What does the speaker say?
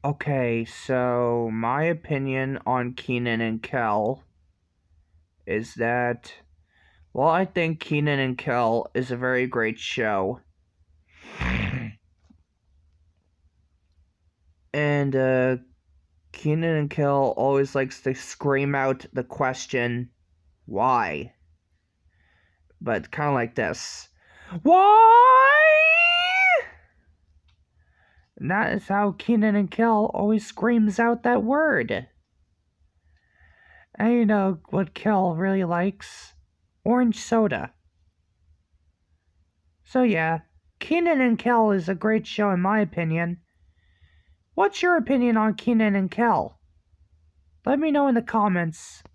Okay, so my opinion on Kenan and Kel is that, well, I think Kenan and Kel is a very great show. And Kenan and Kel always likes to scream out the question, why? But kind of like this. Why? And that is how Kenan and Kel always screams out that word. And you know what Kel really likes? Orange soda. So yeah, Kenan and Kel is a great show in my opinion. What's your opinion on Kenan and Kel? Let me know in the comments.